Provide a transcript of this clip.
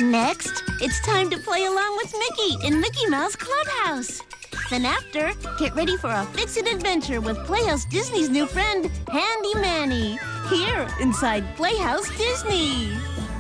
Next, it's time to play along with Mickey in Mickey Mouse Clubhouse. Then after, get ready for a fix-it adventure with Playhouse Disney's new friend, Handy Manny, here inside Playhouse Disney.